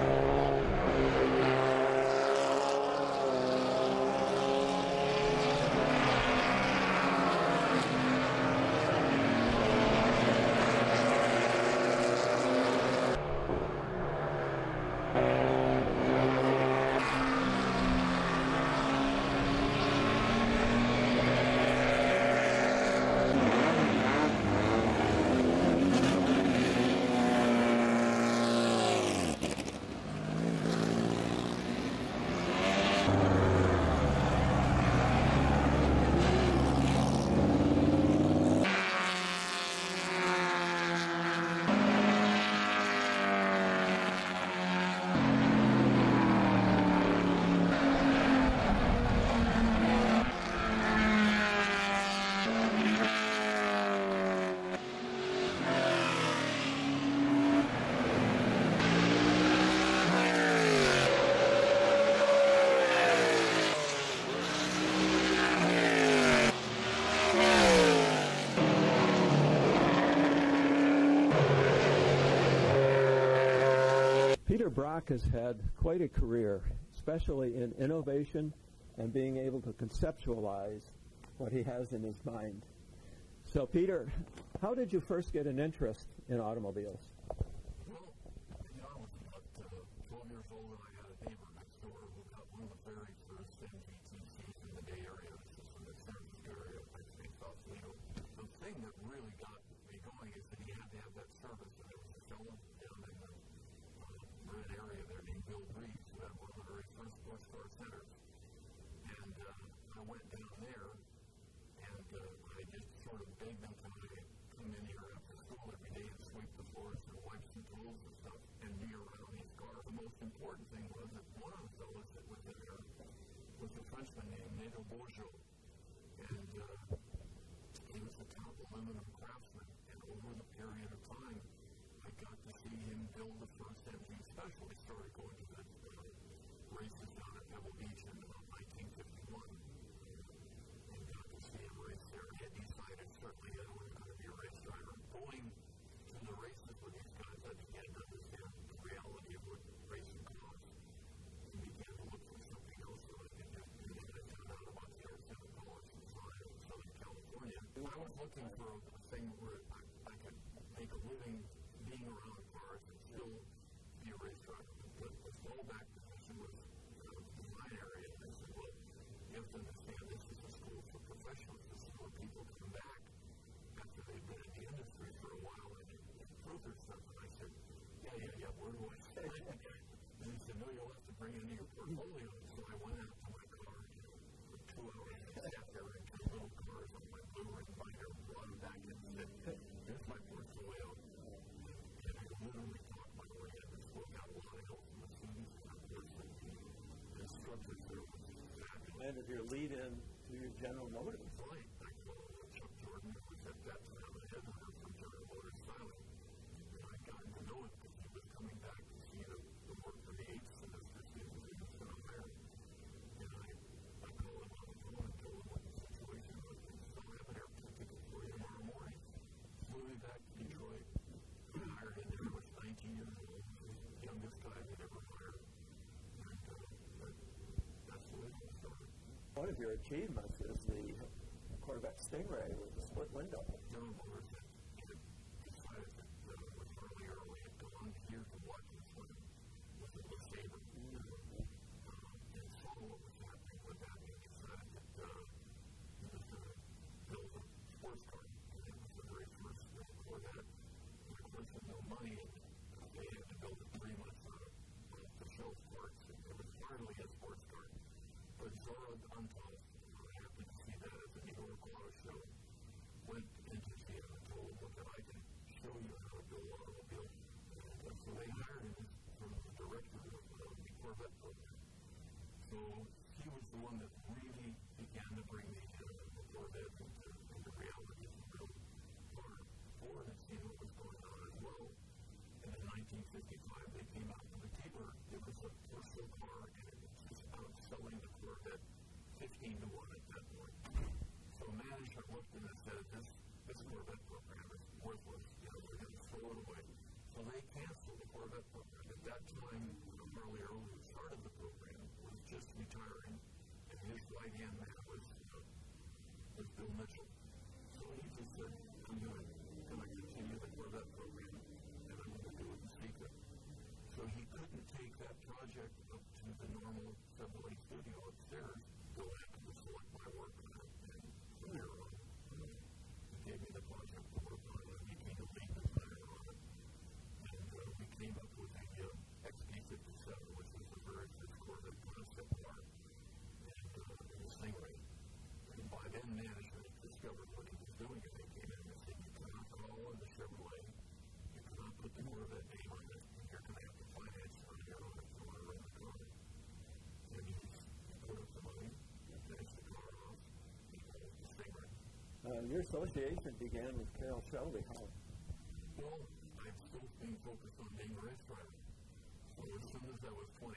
Brock has had quite a career, especially in innovation and being able to conceptualize what he has in his mind. So, Peter, how did you first get an interest in automobiles? Well, I was about 12 years old and I had a neighbor next door who got one of the very first MGTCs in the Bay Area. This is in the San Francisco area, I think, South Toledo. The thing that really got me going is that he had to have that service, and there was a fellow down in the red area there named Bill Reeves, who had one of the very first sports car centers. And I went down there, and I just sort of begged them to come in here after school every day and sweep the floors and wipe some tools and stuff and be around these cars. The most important thing was that one of the fellows that was in there was a Frenchman named Nato Bourgeot. And he was a top aluminum craftsman. And over the period of time, I got to see him build the first MG Special. He started going to the races down at Pebble Beach in 1951. And got to see him race there. And had decided certainly that I was going to be a race driver. Going to the races with these guys, I began to understand the reality of what racing costs. And began to look for something else that I could do. And then I found out about the air college in Southern California. I was looking for a thing where I could make a living being around cars and still be a race driver. But the fallback position was the design area. And I said, well, you have to understand this is a school for professionals. This is where people come back after they've been in the industry for a while and improve their stuff. And I said, yeah, where do I start? And he said, no, you'll have to bring it into your portfolio. So I went out to my car for 2 hours and sat there in two little cars on my Blu-ray binder, brought them back and said, here's my portfolio. And I literally talked my way in. This book got a lot of help from the students and, of course, the instructors there was fabulous. And if your lead-in to your General Motors. Right. I called Chuck Jordan, who was at that time a headhunter from General Motors Styling. And I got to know it because he was coming back to see the work for the 8th semester students he was going to hire. And I called him on the phone and told him what the situation was. He said, I'll have an airplane ticket for you tomorrow morning. Flew me back to Detroit. I hired him there. I was 19 years old. He was the youngest guy I'd ever hired. And that's the way it all started. One of your achievements is the Corvette Stingray with the split window. General Motors had decided that with Harley Early had gone here to Washington with the LeSabre. And saw what was happening with that and decided that he was going to build a sports car. And it was the very first Corvette. And of course, with no money, they had to build it pretty much out of off-the-shelf parts. It was hardly a sports car. But Zora Antal, who happened to see that at the New York Auto Show, went into see it and told him, look, I can show you how to build an automobile. And so they hired him from the director of the Corvette program. So he was the one that really began to bring the Corvette into reality as a real car. Ford had seen what was going on as well. And in 1955, they came out with the Tabor. It was a personal car, and it was just outselling the Corvette 15 to 1 at that point. So management looked and said, this Corvette program is worthless. We're going to throw it away. So they canceled the Corvette program. At that time, Carlero, who started the program, was just retiring, and his right-hand man was Bill Mitchell. So he just said, I'm going to continue the Corvette program, and I'm going to do it in secret. So he couldn't take that project up to the normal Chevrolet studio upstairs. Bill happened to select my work on it, and from there on, he gave me the project to work on, and he became a lead designer on it. And we came up with the XP57, which was the very first Corvette concept car, and the Stingray. And by then, management discovered what he was doing, and they came in and said, you cannot call on the Chevrolet, you cannot put the Corvette name on it, and you're going to have to finance it on your own if you want to run the car. And he put up the money, finished the car off, and he called it the Stingray. Your association began with Carroll Shelby. How? Well, I've still been focused on being a race driver. So as soon as I was 21,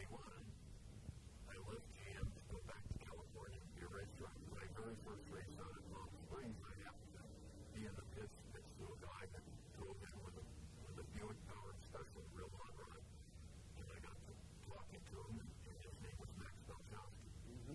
I left GM to go back to California and be a race driver. My very first race out at Palm Springs, I happened to be in the pits next to a guy that drove in with a Buick powered special, real hot rod. And I got to talking to him, and his name was Max Belchowski.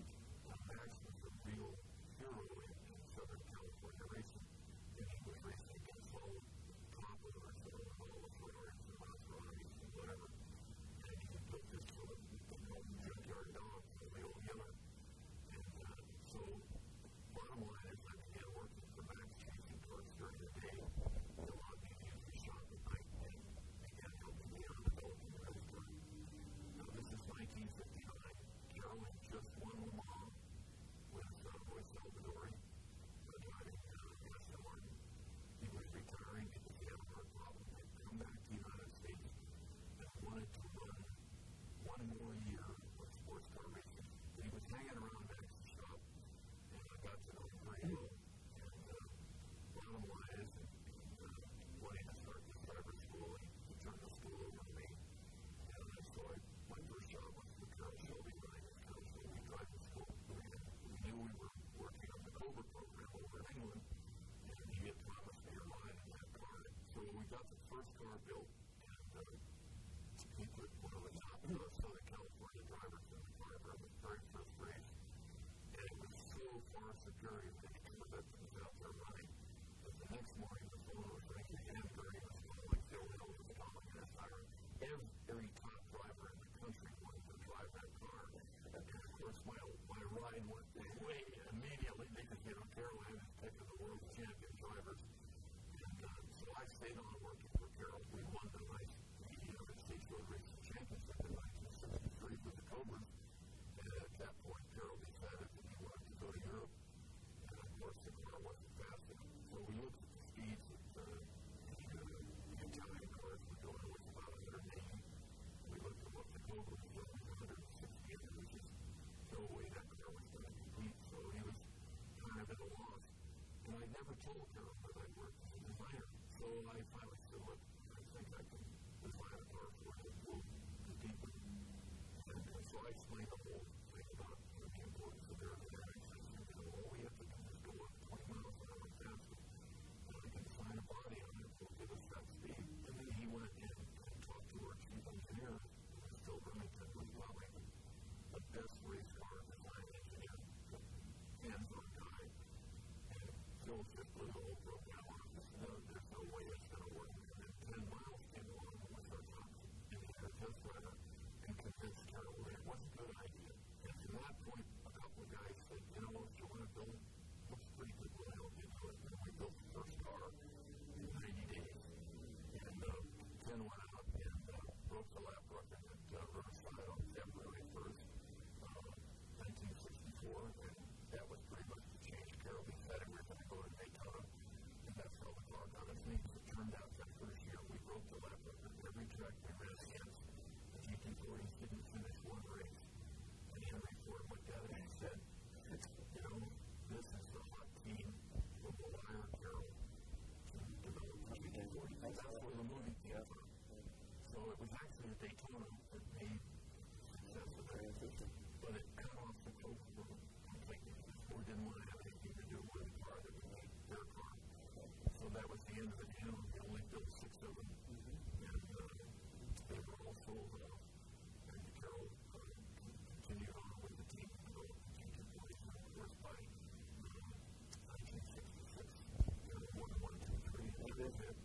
Max was a real hero in Southern California racing. And he was racing against all the top owners and all the Ferraris and Maseratis and whatever. And he built this sort of junkyard dog for the old Yeller. And so, bottom line is I began working for Max chasing cars during the day. He allowed me to use the shop at night and began helping me on developing the race car. Now, this is 1959. Carroll had just won Le Mans with Roy Salvadori driving Aston Martin. He was retiring because he had a heart problem. He had come back to the United States and wanted to run one more year of sports car racing. He was hanging around Max's shop, and I got to know him very well. And bottom line is, wanting to start this driver school, he turned the school over to me. And so my first job was with Carroll Shelby, running this Carroll Shelby driving school. We knew we were working on the Cobra program over in England, and he had promised me a ride in that car. So we got the first car built, and he put one of the top Southern California drivers in the car for the very first race. And it was so far superior that he could have been out there running. But the next morning, the phone was ringing, and Barry was calling, Phil Hill was calling, and every top driver in the country wanted to drive that car. And of course, my ride went way immediately because, Carroll had his pick of the world champion drivers. And so I stayed on working for Carroll. We won the United States Road Racing Championship in 1963 with the Cobras. And at that point, Carroll decided that he wanted to go to Europe. And of course, the car wasn't fast enough. So we looked at the speeds that the Italian cars were doing, which was about 180. We looked at what the Cobra was doing, 160, and there was just no way that car was going to compete. So he was kind of at a loss. And I never told Carroll that I worked as a designer. So I finally said, look, I think I can design a car for you. We'll compete with you. And so I explained the whole thing about the importance of aerodynamics. I said, all we have to do is go up 20 miles an hour faster. And I can design a body on it that will give us that speed. And then he went in and talked to our chief engineer, who was Phil Remington, who was probably the best race car design engineer, hands-on guy. And Phil just blew the whole program on it. There's no way it's going to work. And then 10 miles came along with our top engineer test rider and convinced Carroll that it was a good idea. And from that point, a couple of guys said, if you want to build it, looks pretty good, we'll help you do it. And we built the first car in 90 days. And Ken went out and broke the lap record at Riverside on February 1st, 1964. And that was pretty much the change. Carroll decided we were going to go to Daytona. And that's how the car got its name. It turned out that first year we broke the lap record. Every track we ran against, the GT40s didn't finish one race. And Henry Ford looked at it and said, this is the hot team that will hire Carroll to develop the GT40. And that's where the movie came from. So it was actually Daytona that made success of that transition. But it cut off the coast completely. Ford didn't want to have anything to do with the car that would make their car. So that was the end of the deal. They only built 6 of them. And they were all sold out. And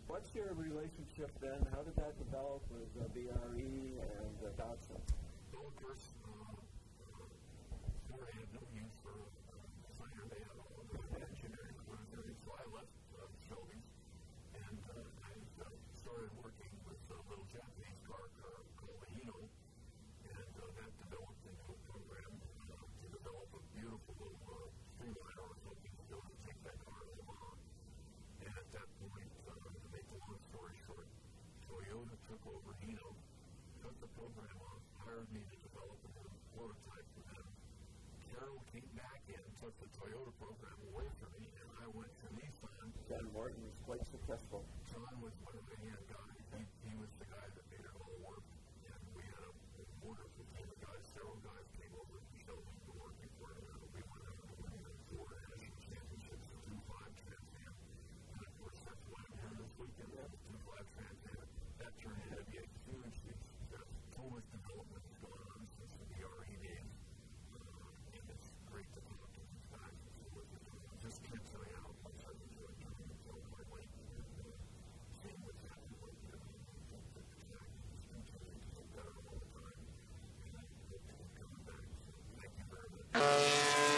What's your relationship then? How did that develop with BRE and Datsun? Well, of course, before I had no use for designer, they had all of the engineering equipment, so I left Shelby's, and I started working with a little Japanese car called the Hino, and that developed into a program to develop a beautiful little streamliner. I was hoping to be able to take that car to Le Mans, and at that point, to make a long story short, Toyota took over Hino, cut the program off, hired me to develop a prototype for them. Carroll came back in and took the Toyota program away from me, and I went to Nissan. John Morton was quite successful. John was my right-hand guy. He was the guy that made it all work. And we had a wonderful team of guys. Several guys came over to Shelby to work before we went out to win the four national championships, the 2-5 TransAm. And of course, that's why I'm here this weekend. The 2-5 TransAm. That turned into be a huge success. So much development has gone on since the BRE days. And it's great to talk to these guys. Just can't tell you how much I've enjoyed doing it. So my late seeing what's happening with them. It's continuing to get better all the time. And I hope to keep coming back. Thank you very much.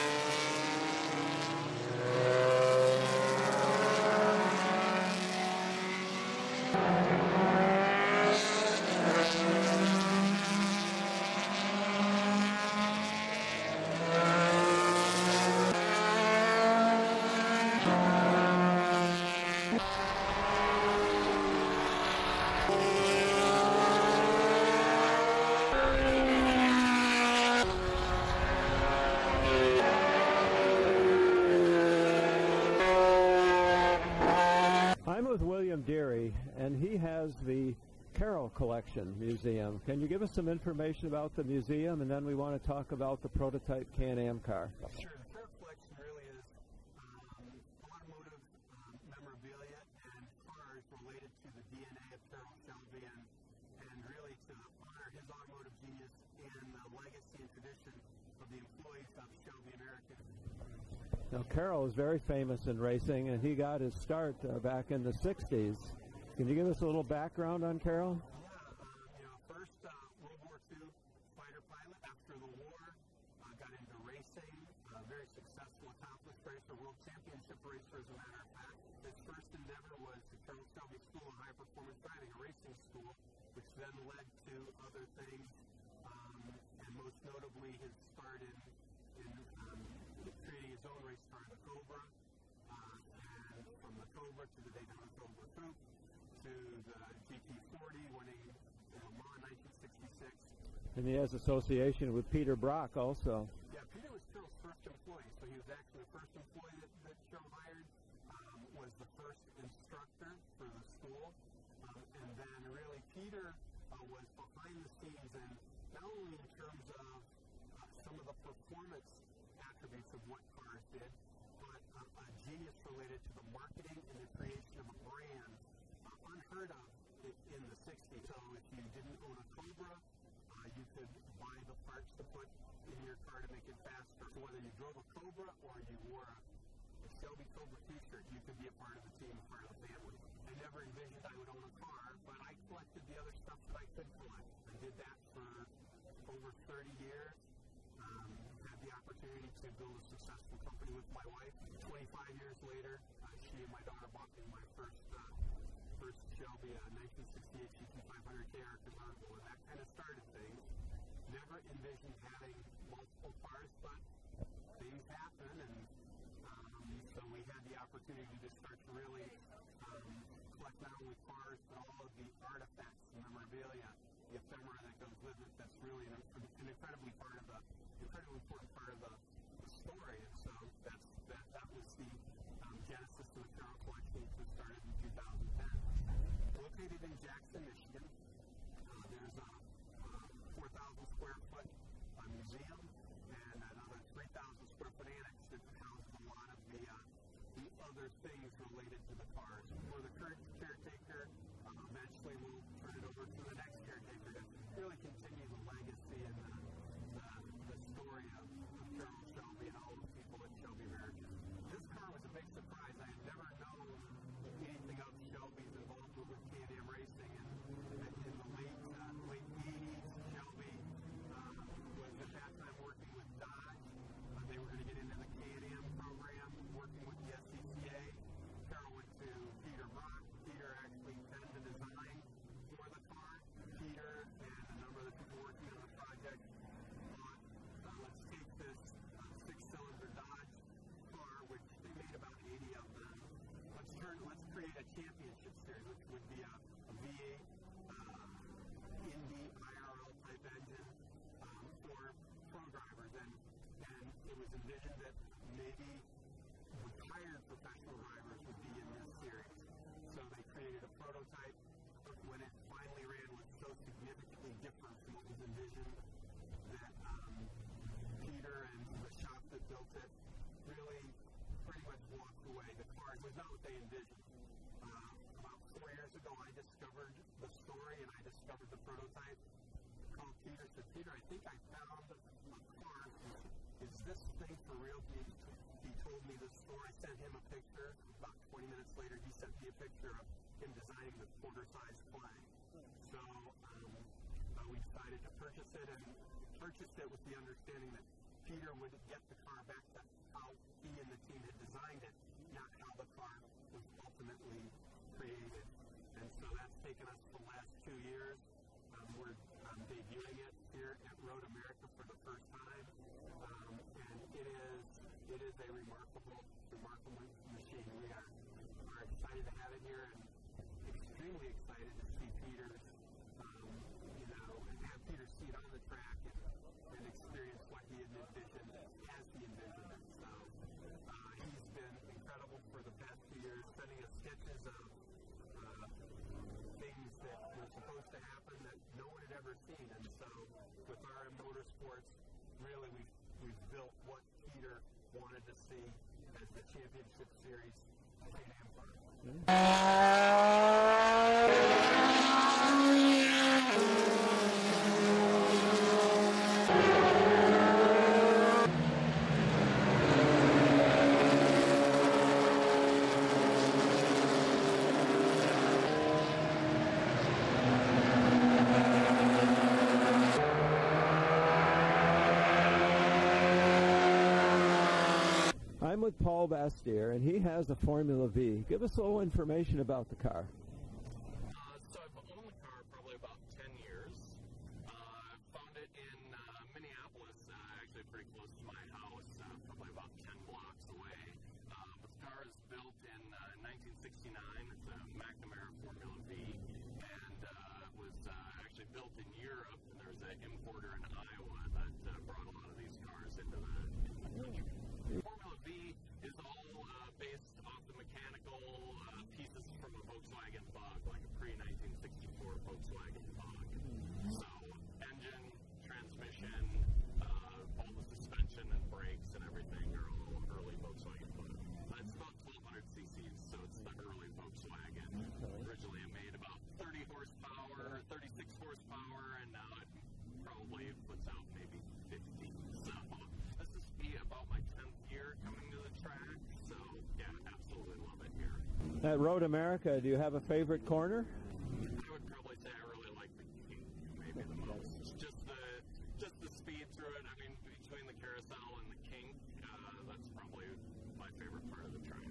And he has the Carroll Collection Museum. Can you give us some information about the museum, and then we want to talk about the prototype Can-Am car? Sure. The Carroll Collection really is automotive memorabilia and cars related to the DNA of Carroll Shelby and really to honor his automotive genius and the legacy and tradition of the employees of Shelby American. Now, Carroll is very famous in racing, and he got his start back in the 60s. Can you give us a little background on Carroll? Yeah, first World War II fighter pilot. After the war, got into racing. Very successful, accomplished racer, world championship racer, as a matter of fact. His first endeavor was the Carroll Shelby School of High Performance Driving, a racing school, which then led to other things, and most notably his start in creating his own race car, the Cobra, and from the Cobra to the Daytona Cobra Coupe, to the GT40, winning Le Mans 1966. And he has association with Peter Brock also. Yeah, Peter was Carroll's first employee, so he was actually the first employee that Carroll hired, was the first instructor for the school, and then really Peter was behind the scenes, and not only in terms of some of the performance attributes of what cars did, but a genius related to the marketing and the creation of a brand unheard of in the 60s. So if you didn't own a Cobra, you could buy the parts to put in your car to make it faster. So whether you drove a Cobra or you wore a Shelby Cobra t-shirt, you could be a part of the team, part of the family. I never envisioned I would own a car, but I collected the other stuff that I could collect. I did that for over 30 years. Had the opportunity to build a successful company with my wife. 25 years later, she and my daughter bought me my first Shelby, a 1968 GT500 KR convertible, and that kind of started things. Never envisioned having multiple cars, but things happen, and so we had the opportunity to start to really collect not only cars, but all of the artifacts, the memorabilia, the ephemera that goes with it. That's really an incredibly important part of the story, and so that was the genesis of the Carroll Collection, which was started in 2010. Located in Jackson, Michigan, there's a 4,000 square foot museum and another 3,000 square foot annex that houses a lot of the other things related to the cars. For the current caretaker, eventually we'll turn it over to the next caretaker to really continue the legacy and the story of Carroll Shelby and all the people at Shelby American. This car was a big surprise. I had never known anything of Shelby's involvement envisioned that maybe retired professional drivers would be in this series. So they created a prototype. When it finally ran, was so significantly different from what was envisioned that Peter and the shop that built it really pretty much walked away. The car was not what they envisioned. About 4 years ago, I discovered the story and I discovered the prototype. I called Peter, said, Peter, I think I found a car. Is this thing for real? He told me the story. I sent him a picture. About 20 minutes later, he sent me a picture of him designing the quarter-size flag. So we decided to purchase it, and purchased it with the understanding that Peter would get the car back to how he and the team had designed it, not how the car was ultimately created. And so that's taken us the last 2 years. We're debuting it here at Road America for the first time, and it is a remarkable machine. We are excited to have it here, and extremely excited to see Peter's, have Peter see it on the track and experience what he had envisioned as he envisioned it. So he's been incredible for the past 2 years, sending us sketches of things that were supposed to happen that no one had ever seen. And so with RM Motorsports, really we've built what Peter wanted to see as the championship series TransAm car. I'm with Paul Bastier, and he has a Formula V. Give us a little information about the car. So I've owned the car probably about 10 years. I found it in Minneapolis, actually pretty close to my house, probably about 10 blocks away. The car is built in 1969. It's a McNamara Formula V, and was actually built in Europe. And there's an importer in Iowa that brought a lot of these cars into the country. Formula V is all based off the mechanical pieces from a Volkswagen Bug, like a pre-1964 Volkswagen Bug. So engine, transmission, all the suspension and brakes and everything are all early Volkswagen Bug. It's about 1,200 cc's, so it's the early Volkswagen. Originally it made about 30 horsepower, 36 horsepower, and now it probably puts out maybe 50. So this is me about my 10th year coming to the track, so yeah, absolutely love it here. At Road America, do you have a favorite corner? I would probably say I really like the King, maybe the most. Just the speed through it. I mean, between the carousel and the King, that's probably my favorite part of the track.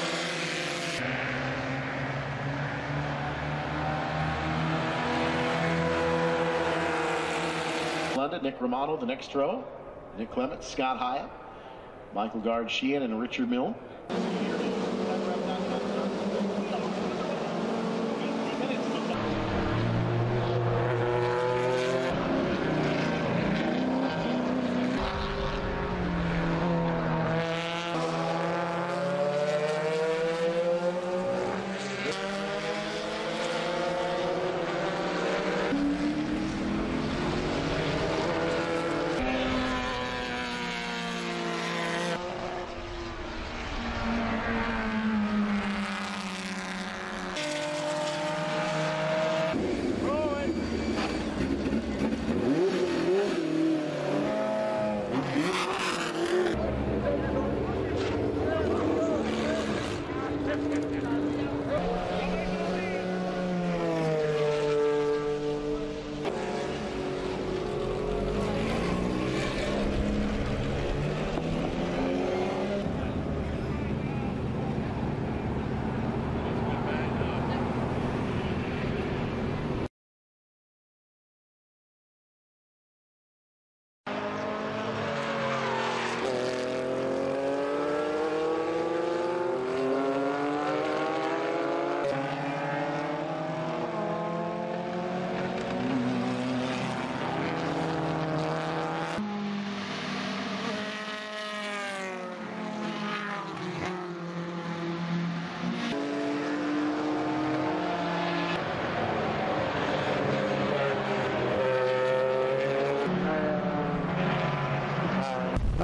London, Nick Romano, the next row. Nick Clements, Scott Hyatt, Michael Gard Sheehan, and Richard Milne.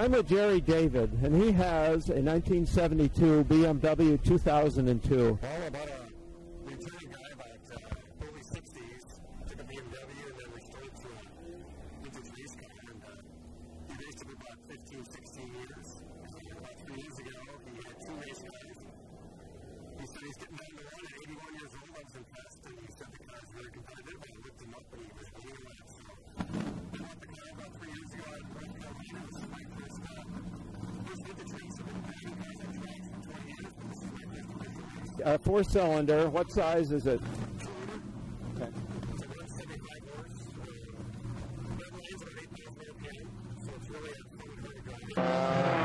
I'm with Jerry David, and he has a 1972 BMW 2002. All about a returning guy about early 60s, took a BMW and then restored it to a vintage race car, and he raced it for about 15, 16 years. About 3 years ago, he had 2 race cars. He said he's getting down to one at 81 years old. I was impressed, and he said the car's very competitive. I looked him up, and he was really well. So I bought the car about 3 years ago out of North Carolina. This is my first vintage race. I've been buying cars on tracks for 20 years, but this is my first official race. 4-cylinder. What size is it? Okay. It's a 175 horse. That line's about 8,000 RPM, so it's really a fun car to drive.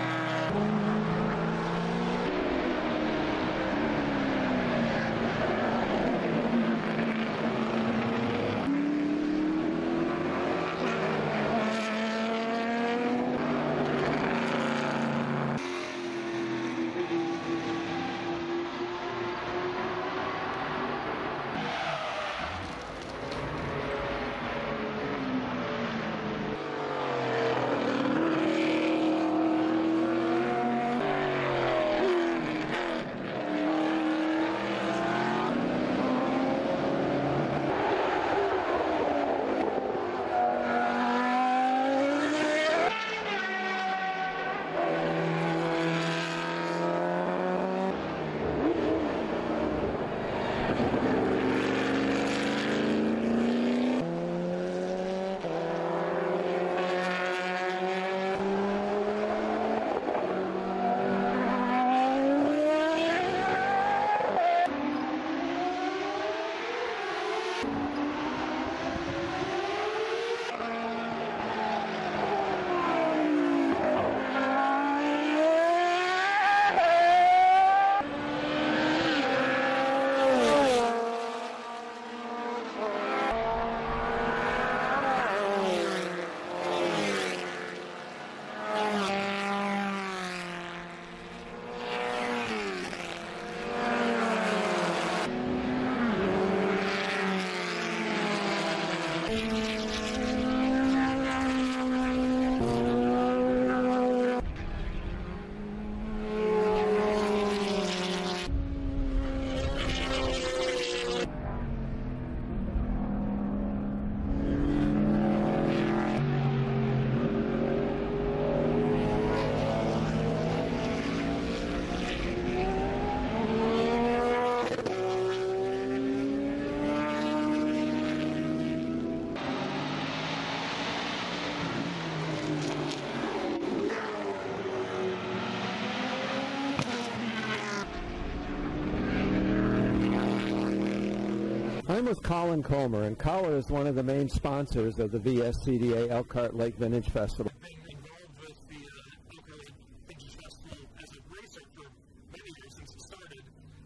I'm with Colin Comer, and Colin is one of the main sponsors of the VSCDA Elkhart Lake Vintage Festival. I've been involved with the Elkhart Lake Vintage Festival as a racer for many years since it started.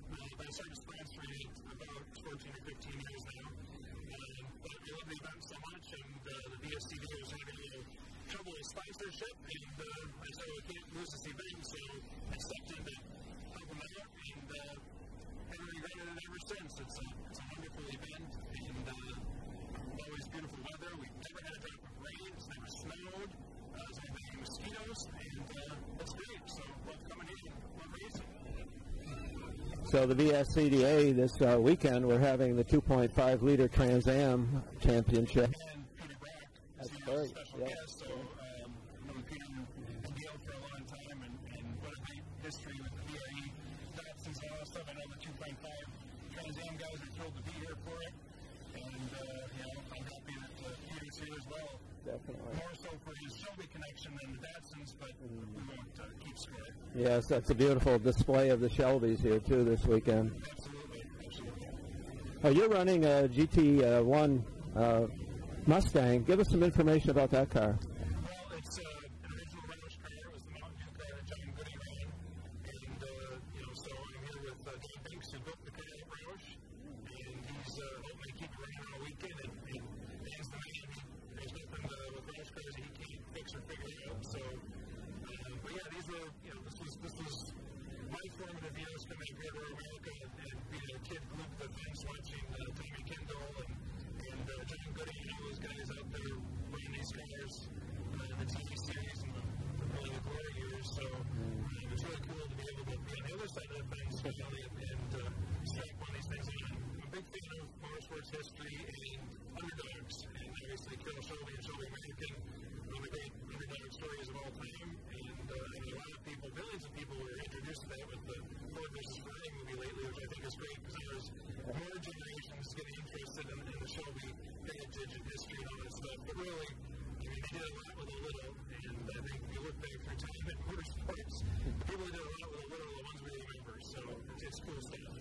I started sponsoring it about 14 or 15 years now. But I love the event so much, and the VSCDA was having a little trouble with sponsorship, and I said, well, we can't lose this event, so I stepped in to help them out, and haven't regretted it ever since. It's a wonderful event, and always beautiful weather. We've never had a drop of rain. It's never snowed. There's never been any mosquitoes, and it's great. So love coming in and love racing. So the VSCDA this weekend, we're having the 2.5-liter TransAm Championship. And Peter Brock is That's a great. special guest. So I've known Peter and Gail for a long time, and what a great history with the VRE Dobsons and all that stuff. I know the 2.5 TransAm guys are thrilled to be here for it, and I'm happy that Peter's here as well. Definitely. More so for his Shelby connection than the Datsuns, but we won't keep score. Yes, that's a beautiful display of the Shelbys here too this weekend. Absolutely, absolutely. Oh, you're running a GT1 Mustang. Give us some information about that car. Well, it's an original Roush car. It was the Mountain Dew car that John Goody ran, and so I'm here with Don Binks, who built the car at Roush, and he's hoping to keep it running on a weekend, and Dan's the man. There's nothing with Roush cars that he can't fix or figure out. So, but yeah, these are this was my formative years coming up here to America, and being a kid glued to the fence watching Tommy Kendall and John Goody and all those guys out there running these cars. history and underdogs. And obviously, Carroll Shelby and Shelby American, one of the great underdog stories of all time. And a lot of people, millions of people were introduced to that with the Ford versus Ferrari movie lately, which I think is great because there's more generations getting interested in the Shelby heritage and history and all that stuff. But really, I mean, they did a lot with a little. And I think if you look back through time in motorsports, people did a lot with a little are the ones we remember. So it's cool stuff.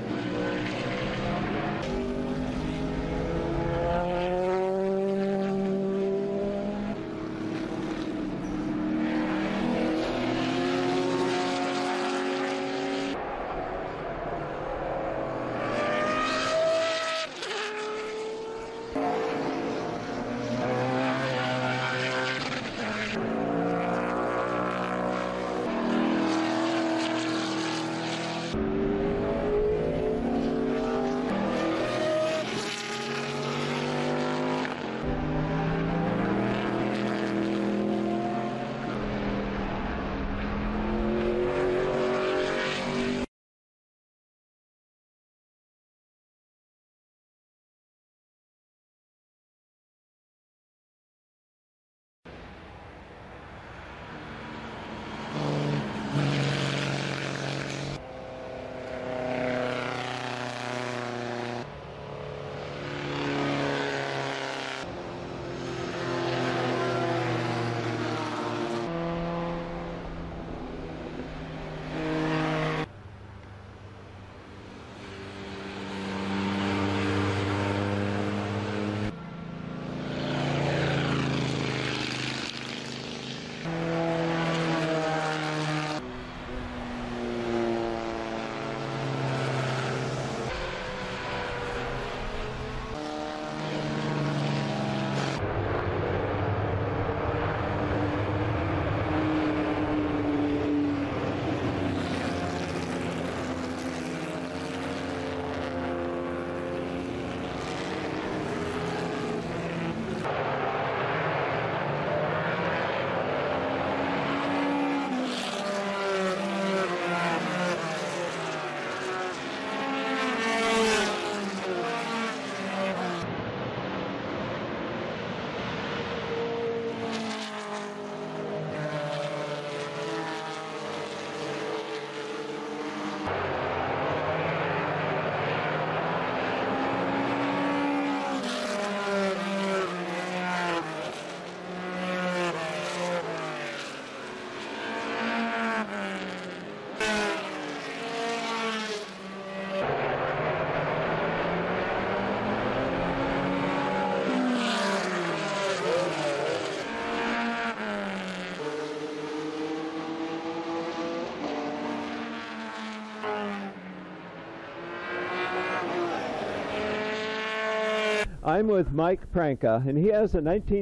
I'm with Mike Pranka, and he has a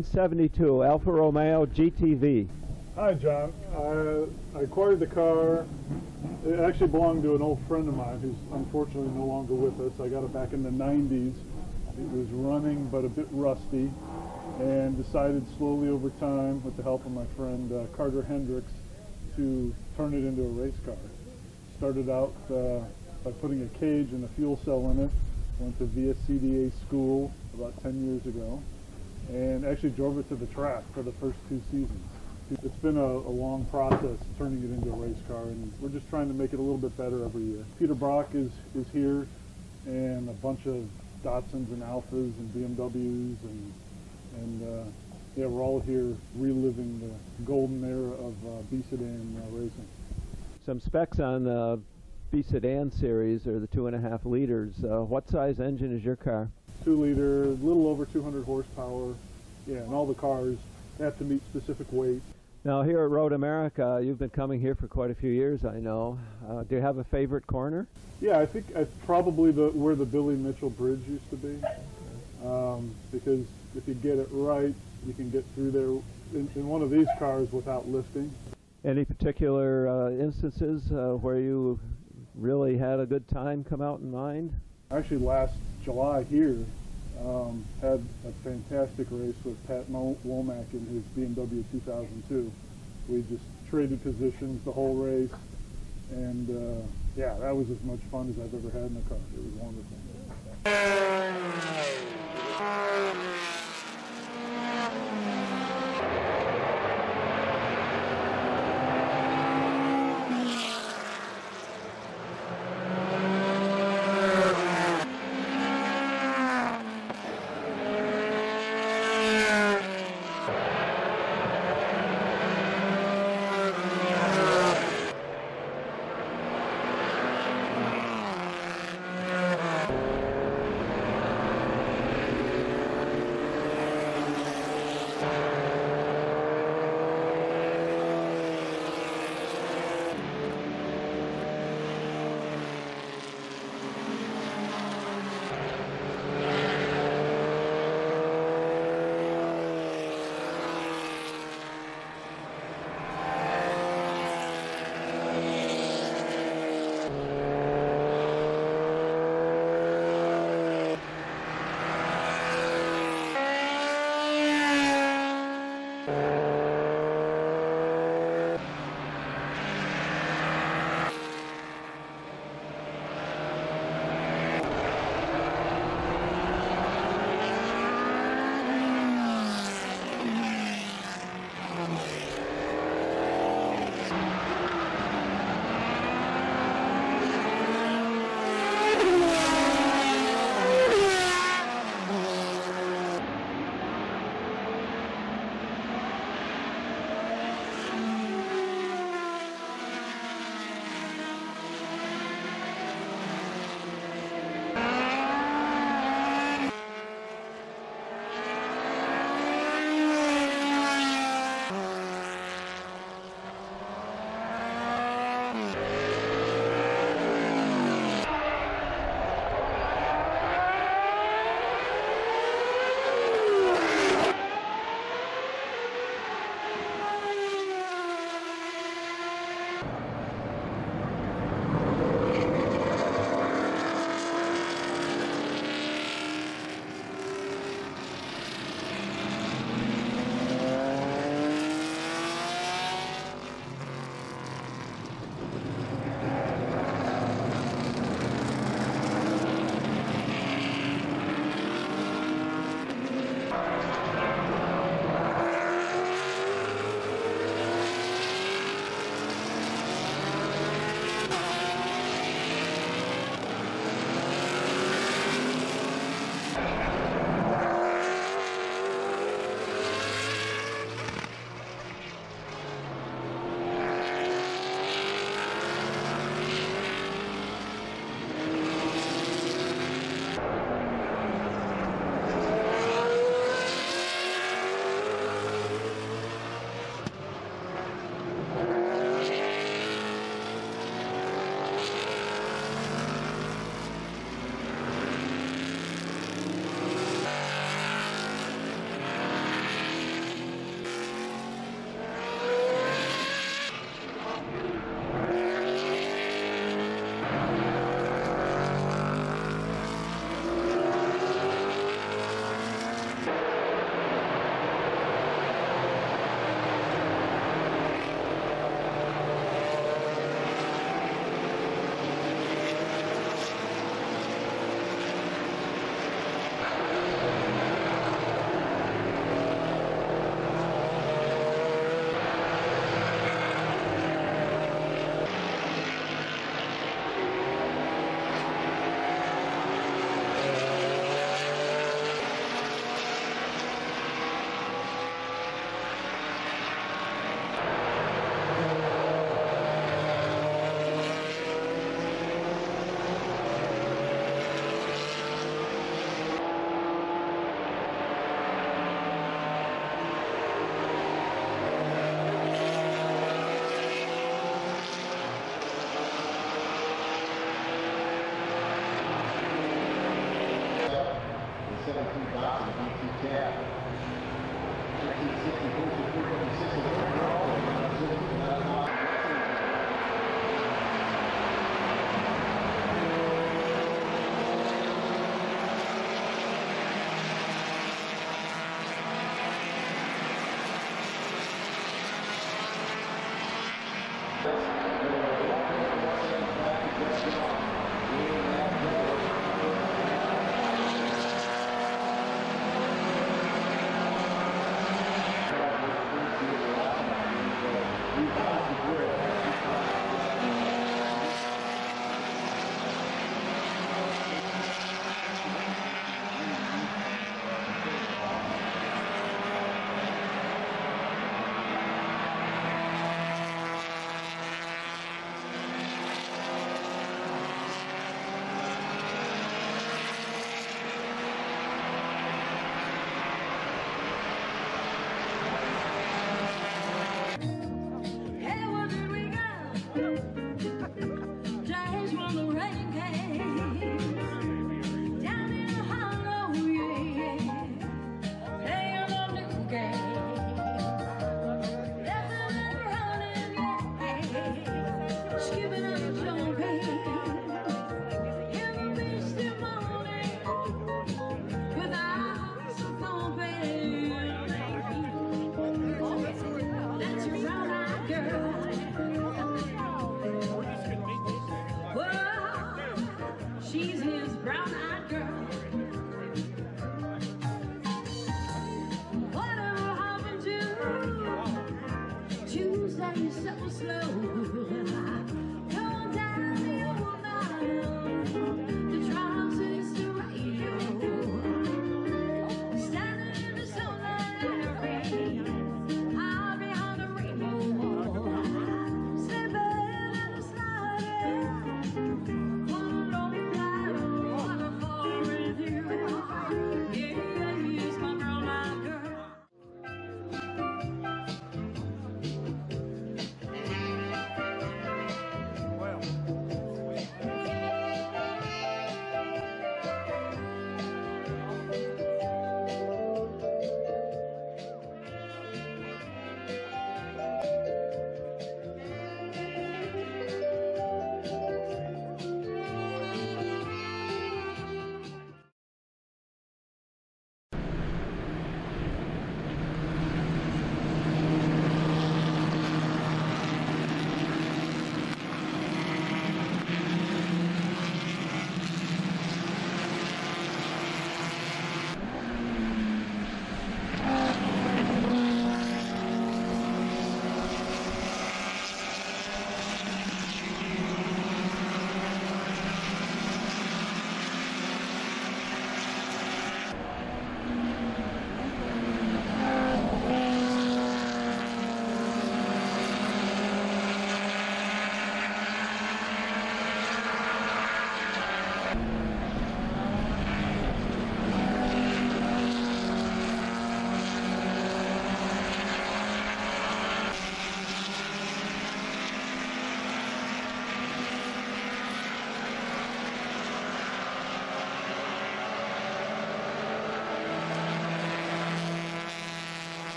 1972 Alfa Romeo GTV. Hi, John. I acquired the car. It actually belonged to an old friend of mine who's unfortunately no longer with us. I got it back in the 90s. It was running but a bit rusty, and decided slowly over time, with the help of my friend Carter Hendricks, to turn it into a race car. Started out by putting a cage and a fuel cell in it. Went to WSCS school about 10 years ago, and actually drove it to the track for the first 2 seasons. It's been a long process turning it into a race car, and we're just trying to make it a little bit better every year. Peter Brock is here, and a bunch of Datsuns and Alphas and BMWs, and yeah, we're all here reliving the golden era of B-Sedan racing. Some specs on the B-Sedan series are the 2.5 liters. What size engine is your car? 2 liter, a little over 200 horsepower. Yeah, and all the cars have to meet specific weight. Now here at Road America, you've been coming here for quite a few years, I know. Do you have a favorite corner? Yeah, I think it's probably where the Billy Mitchell Bridge used to be, because if you get it right, you can get through there in one of these cars without lifting. Any particular instances where you really had a good time come out in mind? Actually, last July here, had a fantastic race with Pat Womack in his BMW 2002. We just traded positions the whole race, and yeah, that was as much fun as I've ever had in a car. It was wonderful.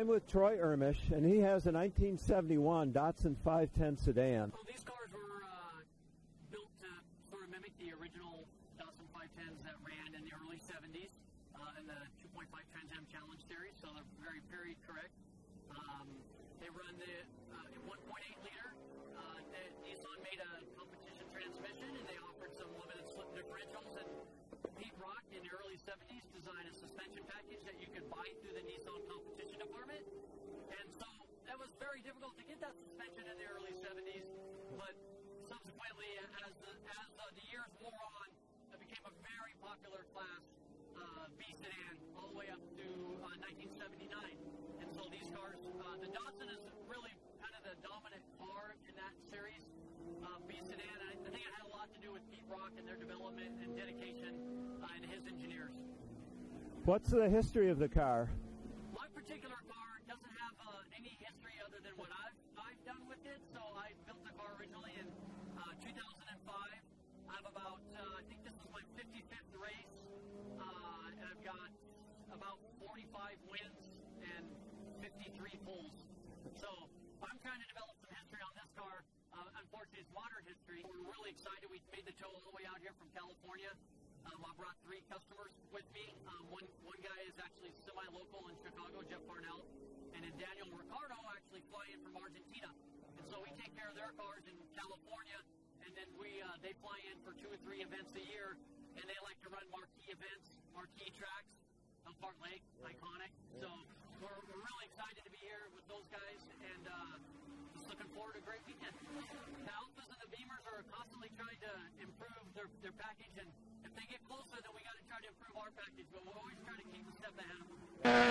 I'm with Troy Ermish, and he has a 1971 Datsun 510 sedan. Well, these cars were built to sort of mimic the original Datsun 510s that ran in the early 70s in the 2.5 TransAm Challenge series, so they're very, very correct. They run the 1.8 liter. Nissan made a competition transmission, and they offered some limited slip differentials. And Pete Rock in the early 70s designed a suspension package that you could buy through the Nissan competition department. And so that was very difficult to get that suspension in the early 70s. But subsequently, as the years wore on, it became a very popular class B sedan all the way up to 1979. And so these cars, the Datsun is really kind of the dominant car in that series, B sedan. I think it had a lot to do with Pete Rock and their development and dedication and his engineers. What's the history of the car? My particular car doesn't have any history other than what I've done with it. So I built the car originally in 2005. I have about, I think this is my 55th race, and I've got about 45 wins and 53 pulls. So I'm trying to develop some history on this car. Unfortunately, it's modern history. We're really excited. We made the tow all the way out here from California. I brought 3 customers with me. One guy is actually semi-local in Chicago, Jeff Parnell, and then Daniel Ricardo actually fly in from Argentina. And so we take care of their cars in California, and then they fly in for 2 or 3 events a year, and they like to run marquee events, marquee tracks. Elkhart Lake, iconic. So we're really excited to be here with those guys, and just looking forward to a great weekend. The Alphas and the Beamers are constantly trying to improve their package, and if they get closer, then we got to try to improve our package, but we'll always try to keep a step ahead of them.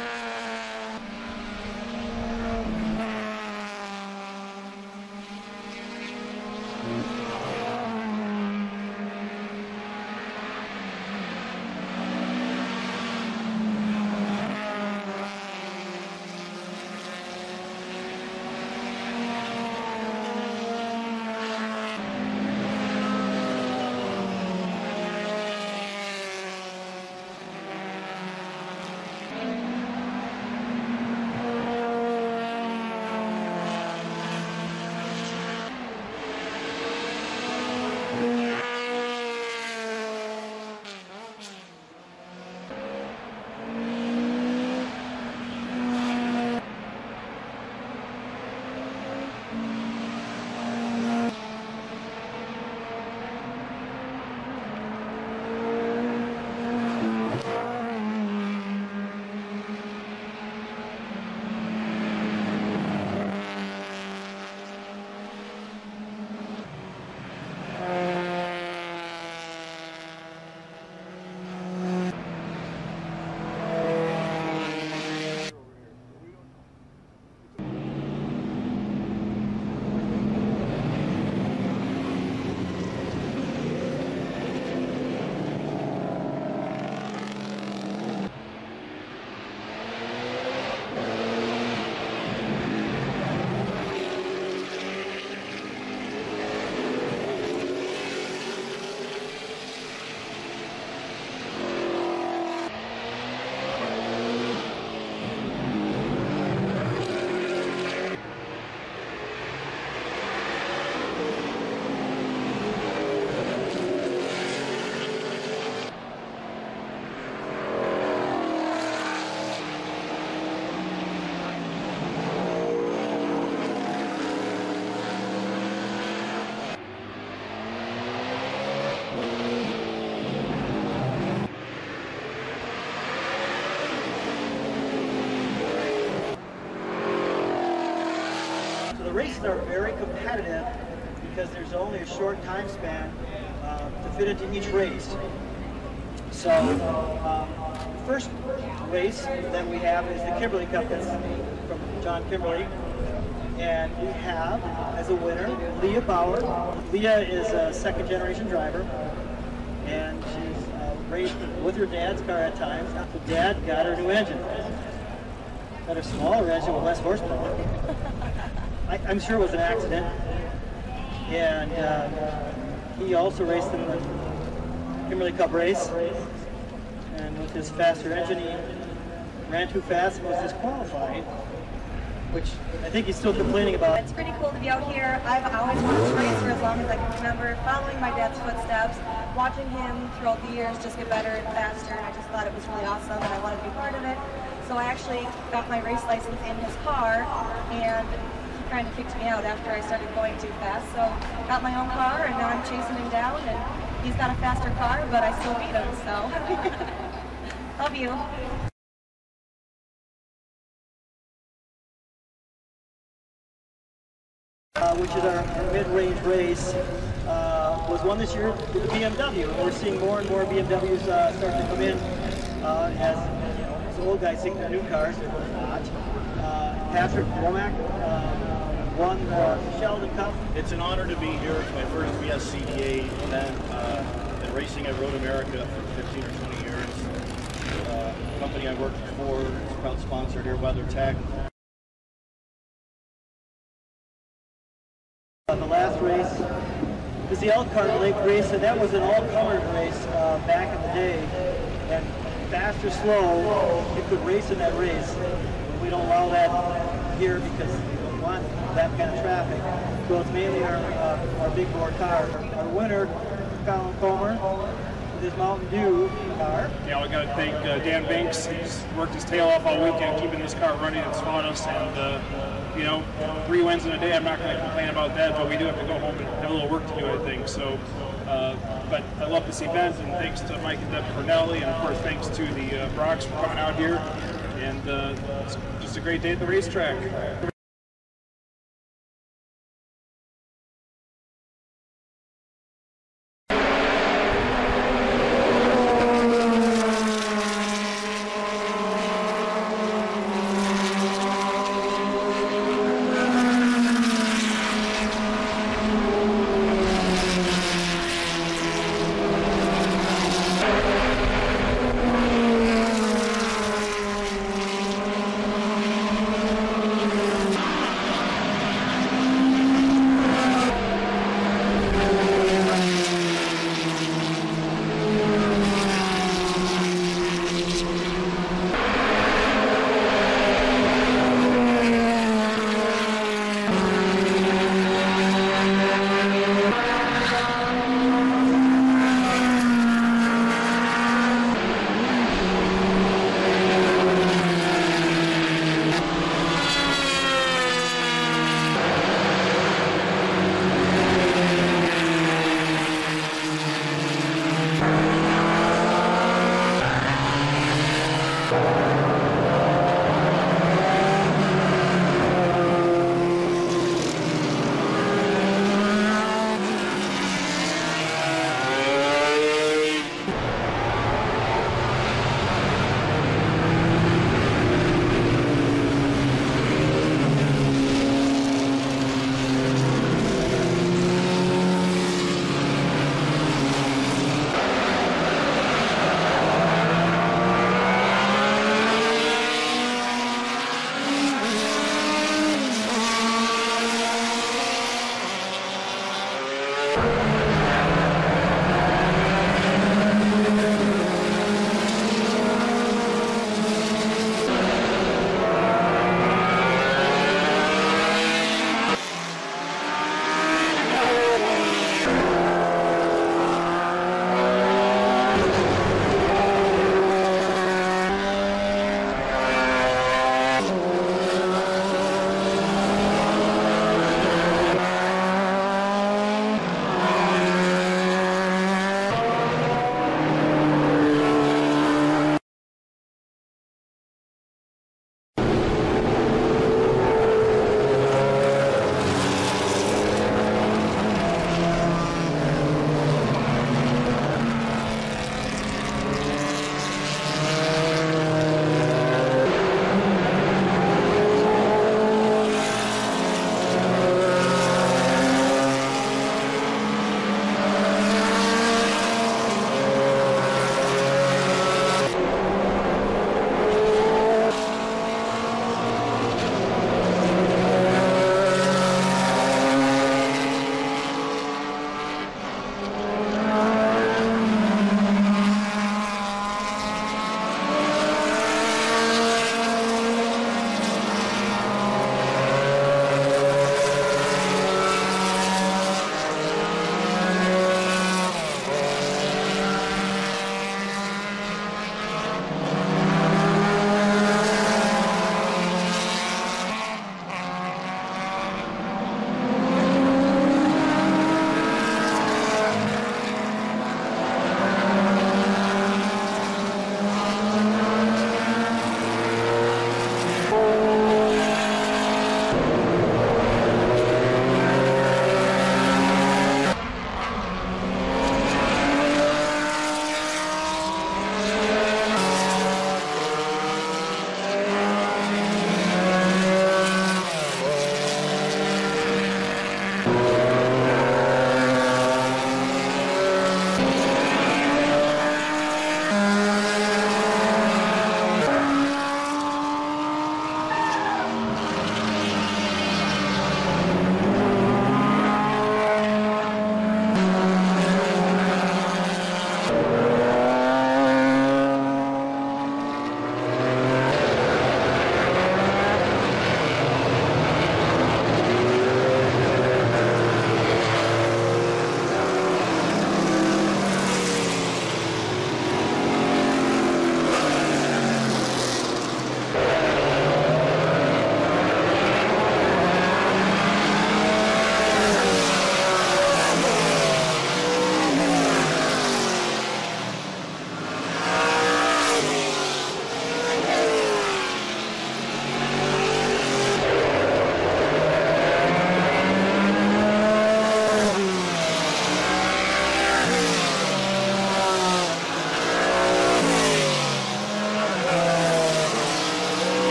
races are very competitive because there's only a short time span to fit into each race. So the first race that we have is the Kimberly Cup. That's from John Kimberly. And we have, as a winner, Leah Bauer. Leah is a second-generation driver, and she's raced with her dad's car at times. So Dad got her new engine. Got a smaller engine with less horsepower. I'm sure it was an accident. And he also raced in the Kimberly Cup race. And with his faster engine, ran too fast and was disqualified, which I think he's still complaining about. It's pretty cool to be out here. I've always wanted to race for as long as I can remember, following my dad's footsteps, watching him throughout the years just get better and faster, and I just thought it was really awesome and I wanted to be part of it. So I actually got my race license in his car, and he kind of kicked me out after I started going too fast. So got my own car, and now I'm chasing him down, and he's got a faster car, but I still beat him, so love you. Which is our mid-range race, was won this year with the BMW. And we're seeing more and more BMWs starting to come in as the old guys think they're new cars, they're really not. Patrick Womack won the Sheldon Cup. It's an honor to be here. It's my first WSCS event. Been racing at Road America for 15 or 20 years. The company I worked for is a proud sponsor here, WeatherTech. The last race is the Elkhart Lake race, and that was an all-comer race back in the day. And fast or slow, you could race in that race. We don't allow that here because we don't want that kind of traffic. So it's mainly our big bore car. Our winner, Colin Comer, with his Mountain Dew car. Yeah, we got to thank Dan Banks. He's worked his tail off all weekend keeping this car running. It's fought us, and you know, 3 wins in a day, I'm not going to complain about that, but we do have to go home and have a little work to do, I think. So, but I love this event, and thanks to Mike and Deb Cornelli, and of course thanks to the Brocs for coming out here. And it's just a great day at the racetrack.